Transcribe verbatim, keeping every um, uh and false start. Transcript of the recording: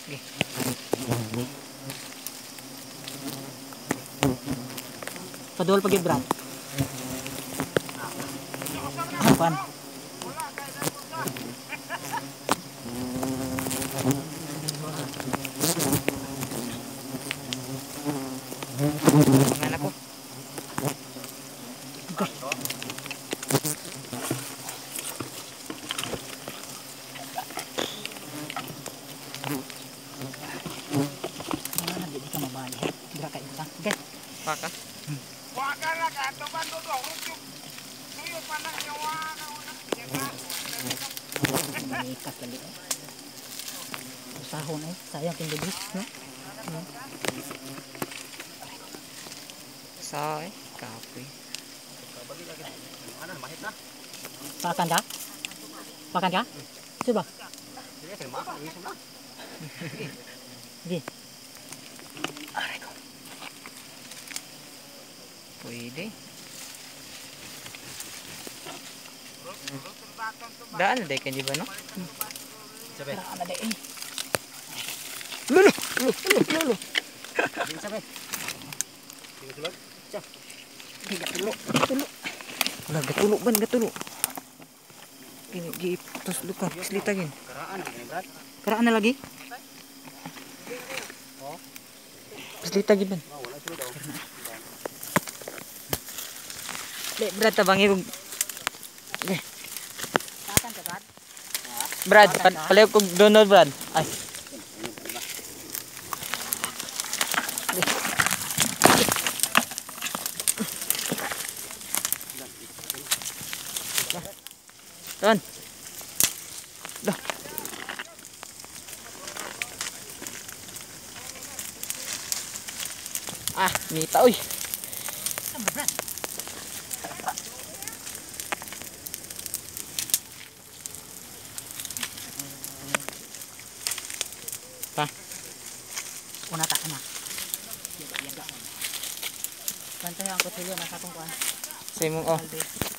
Okay. Padol pag Brad. Pan. Mga anak ko. Okay. Hindi ka mabali. Dira ka isa. Okay. Paka. Paka na ka. Tuban do do. Suyo pa na yawa na una. Ikat lagi. Sahon eh. Sayang king bibis, no? Sa eh. Kapoy. Pakan ka? Pakan ka? Coba. Sige. Aray ko. Pwede. Daan na day ka, di ba, no? Daan na day eh. Lolo! Lolo! Lolo! Hindi sabay. Hindi tulog? Siya. Hindi gatulog. Gatulog. Wala, gatulog ba? Gatulog. Gini, giitos luka. Slita gini. Karaan na, Brad. Karaan na lagi? Oh. Slita gini, ban. Oh, wala sulod daw. Le, Brad, tabangi kong... Le. Saan ka, Brad? Brad, palayo kong Donald, Brad. Ay. Tuan. Dah. Ah, mita oi. Sama Brad. Pa. Una tak anak. Bantai ang kutsilyo nasa kong kuan. Sa imong oh.